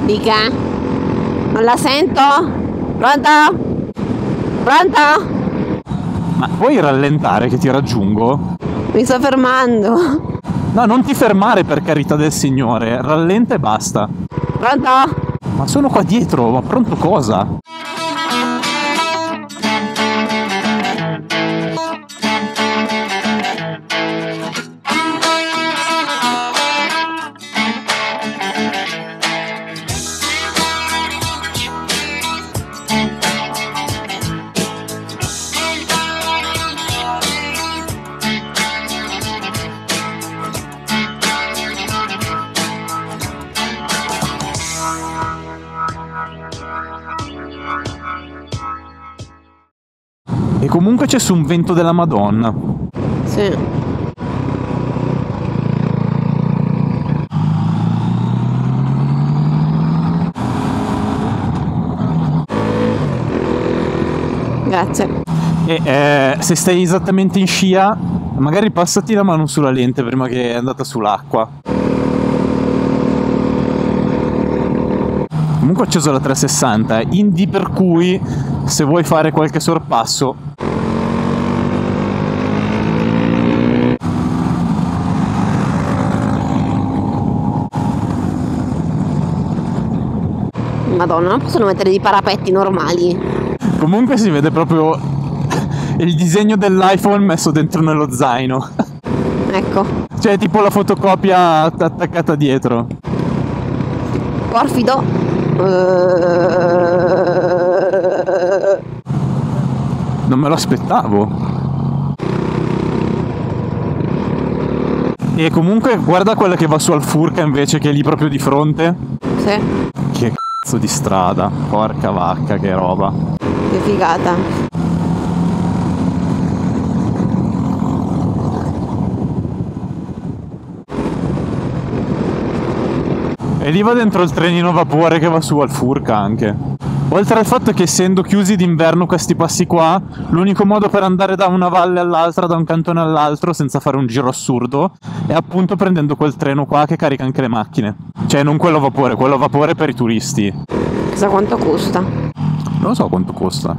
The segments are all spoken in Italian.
Dica? Non la sento? Pronto? Pronto? Ma puoi rallentare che ti raggiungo? Mi sto fermando. No, non ti fermare, per carità del Signore, rallenta e basta. Pronto? Ma sono qua dietro, ma pronto cosa? E comunque c'è su un vento della Madonna. Sì. Grazie. E se stai esattamente in scia, magari passati la mano sulla lente prima che è andata sull'acqua. Comunque ho acceso la 360, indi per cui se vuoi fare qualche sorpasso. Madonna, non possono mettere dei parapetti normali. Comunque si vede proprio il disegno dell'iPhone messo dentro nello zaino. Ecco. Cioè tipo la fotocopia attaccata dietro. Porfido. Non me lo aspettavo. E comunque guarda quella che va su al Furka invece, che è lì proprio di fronte. Sì. Che cazzo di strada. Porca vacca, che roba. Che figata. E lì va dentro il trenino a vapore che va su al Furka anche. Oltre al fatto che essendo chiusi d'inverno questi passi qua, l'unico modo per andare da una valle all'altra, da un cantone all'altro, senza fare un giro assurdo, è appunto prendendo quel treno qua che carica anche le macchine. Cioè non quello a vapore per i turisti. Chissà quanto costa. Non lo so quanto costa.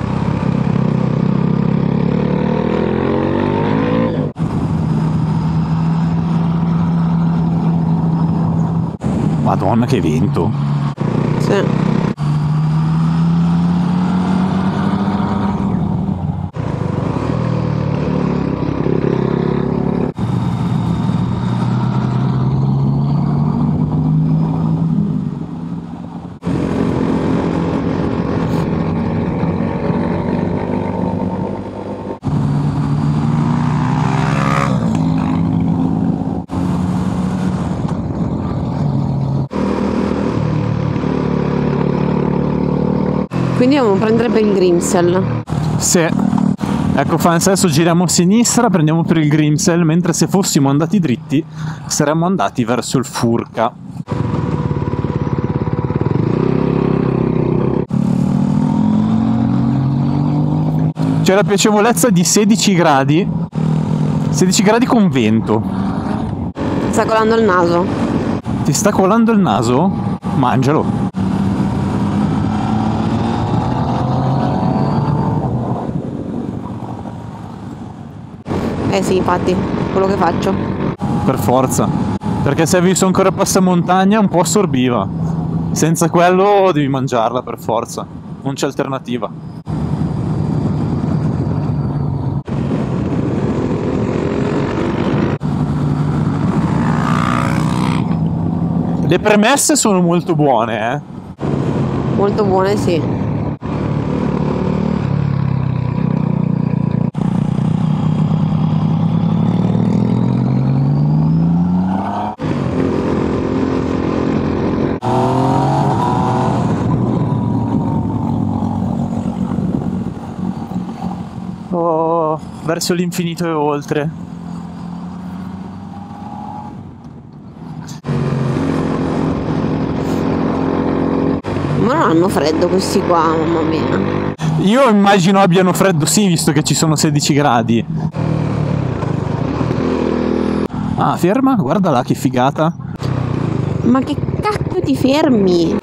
Madonna che vento. Sì. Quindi dobbiamo prendere per il Grimsel. Sì. Ecco, Fans, adesso giriamo a sinistra, prendiamo per il Grimsel, mentre se fossimo andati dritti saremmo andati verso il Furka. C'è la piacevolezza di 16 gradi. 16 gradi con vento. Sta colando il naso. Ti sta colando il naso? Mangialo. Eh sì, infatti, quello che faccio. Per forza. Perché se hai visto ancora passamontagna un po' assorbiva. Senza quello devi mangiarla per forza. Non c'è alternativa. Le premesse sono molto buone, eh. Molto buone, sì. Oh, verso l'infinito e oltre. Ma non hanno freddo questi qua, mamma mia. Io immagino abbiano freddo, sì, visto che ci sono 16 gradi. Ah, ferma, guarda là che figata. Ma che cacchio ti fermi?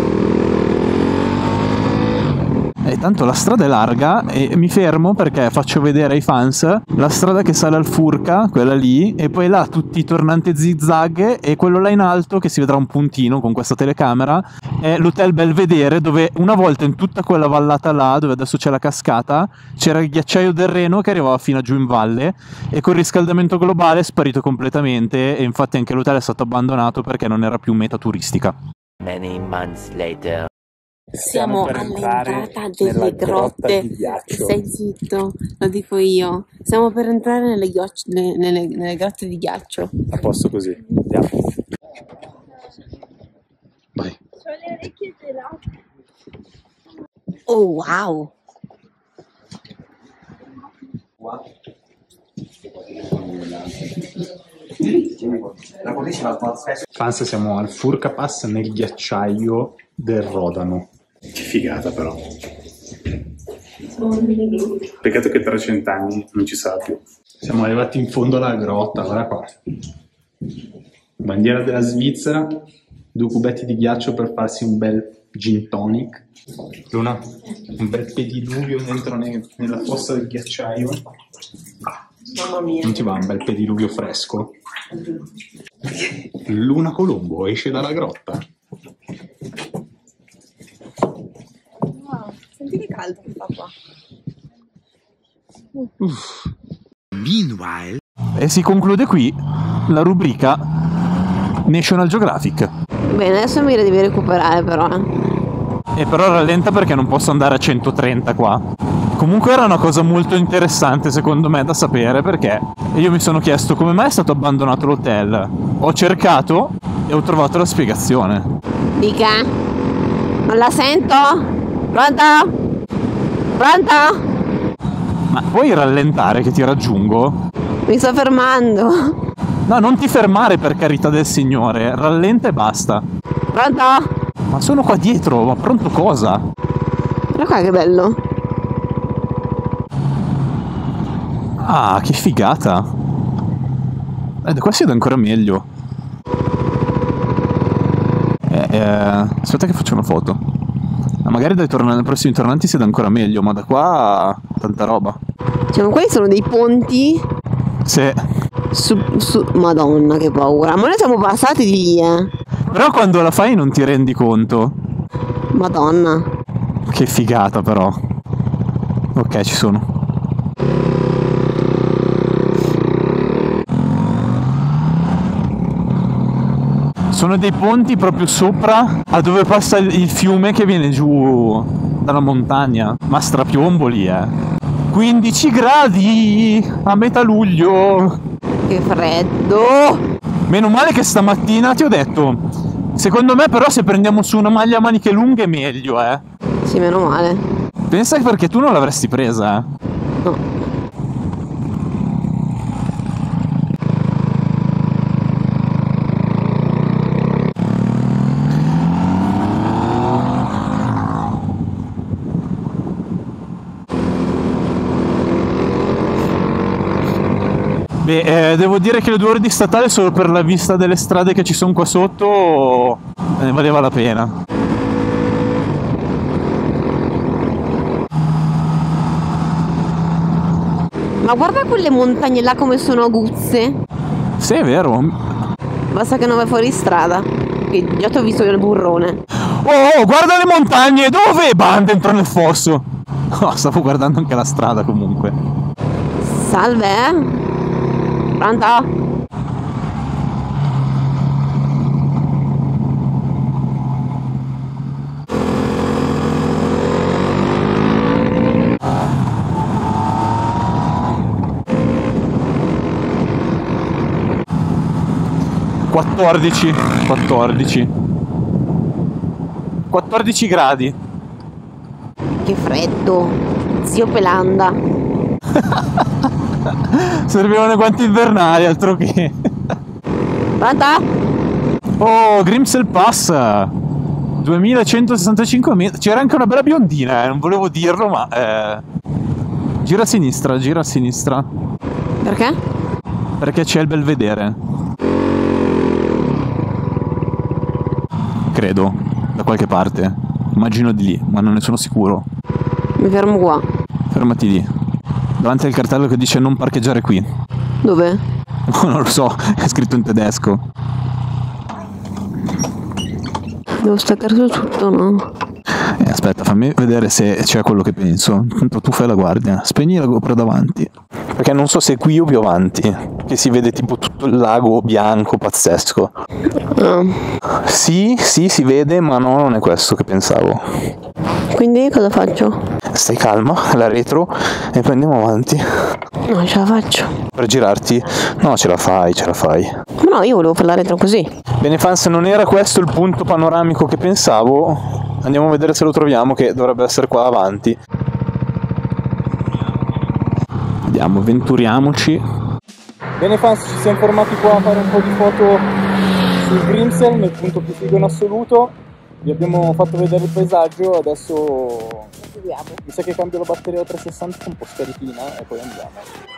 E tanto la strada è larga e mi fermo perché faccio vedere ai fans la strada che sale al Furka, quella lì, e poi là tutti i tornanti zigzag, e quello là in alto che si vedrà un puntino con questa telecamera è l'hotel Belvedere, dove una volta in tutta quella vallata là dove adesso c'è la cascata c'era il ghiacciaio del Reno che arrivava fino a giù in valle, e col riscaldamento globale è sparito completamente, e infatti anche l'hotel è stato abbandonato perché non era più meta turistica. Many months later. Siamo all'entrata delle grotte di ghiaccio. Stai zitto, lo dico io. Stiamo per entrare nelle grotte di ghiaccio. A posto così, andiamo. Vai. Ho le orecchie gelate. Oh wow! Fans, siamo al Furka Pass nel ghiacciaio del Rodano. Che figata però. Peccato che tra 100 anni non ci sarà più. Siamo arrivati in fondo alla grotta, guarda qua. Bandiera della Svizzera, 2 cubetti di ghiaccio per farsi un bel gin tonic. Luna, un bel pediluvio dentro nella fossa del ghiacciaio. Mamma mia. Non ti va un bel pediluvio fresco? Luna Colombo esce dalla grotta. Wow, senti che caldo che fa qua. Meanwhile. E si conclude qui la rubrica National Geographic. Bene, adesso mi devi recuperare però. E però rallenta perché non posso andare a 130 qua. Comunque era una cosa molto interessante secondo me da sapere, perché io mi sono chiesto come mai è stato abbandonato l'hotel. Ho cercato e ho trovato la spiegazione. Dica? Non la sento? Pronto? Pronto? Ma puoi rallentare che ti raggiungo? Mi sto fermando. No, non ti fermare per carità del Signore, rallenta e basta. Pronto? Ma sono qua dietro, ma pronto cosa? Guarda qua che bello. Ah, che figata. Qua si vede ancora meglio. Aspetta che faccio una foto. Magari dai prossimi tornanti si vede ancora meglio, ma da qua tanta roba. Cioè, ma quelli sono dei ponti? Sì. Madonna, che paura. Ma noi siamo passati di lì, Però quando la fai non ti rendi conto. Madonna. Che figata però. Ok, ci sono. Sono dei ponti proprio sopra a dove passa il fiume che viene giù dalla montagna. Ma strapiomboli, 15 gradi a metà luglio. Che freddo. Meno male che stamattina ti ho detto. Secondo me però se prendiamo su una maglia a maniche lunghe è meglio, Sì, meno male. Pensa perché tu non l'avresti presa, No. Beh, devo dire che le 2 ore di statale solo per la vista delle strade che ci sono qua sotto ne valeva la pena. Ma guarda quelle montagne là come sono aguzze. Sì, è vero. Basta che non vai fuori strada. Che già ti ho visto nel burrone. Oh, guarda le montagne! Dove? Bam, dentro nel fosso. Oh, stavo guardando anche la strada comunque. Salve, Pronto? Quattordici gradi. Che freddo. Zio Pelanda. Servivano i guanti invernali, altro che. Pronto? Oh, Grimsel Pass 2165 metri. C'era anche una bella biondina, non volevo dirlo, ma gira a sinistra, gira a sinistra. Perché? Perché c'è il Belvedere. credo, da qualche parte. Immagino di lì, ma non ne sono sicuro. Mi fermo qua. Fermati lì, davanti al cartello che dice non parcheggiare qui. Dove? Non lo so, è scritto in tedesco. Devo staccare su tutto, no? Aspetta, fammi vedere se c'è quello che penso. Tanto tu fai la guardia. Spegni la GoPro davanti. Perché non so se è qui o più avanti, che si vede tipo tutto il lago bianco pazzesco. Sì, si vede, ma no, non è questo che pensavo. Quindi cosa faccio? Stai calma, la retro e poi andiamo avanti. No, ce la faccio. Per girarti? No, ce la fai. Ma no, io volevo fare la retro così. Bene fans, non era questo il punto panoramico che pensavo. Andiamo a vedere se lo troviamo, che dovrebbe essere qua avanti. Andiamo, avventuriamoci. Bene fans, ci siamo fermati qua a fare un po' di foto sul Grimsel, nel punto più figo in assoluto. Vi abbiamo fatto vedere il paesaggio, adesso mi sa che cambio la batteria a 360 un po' scarichina e poi andiamo.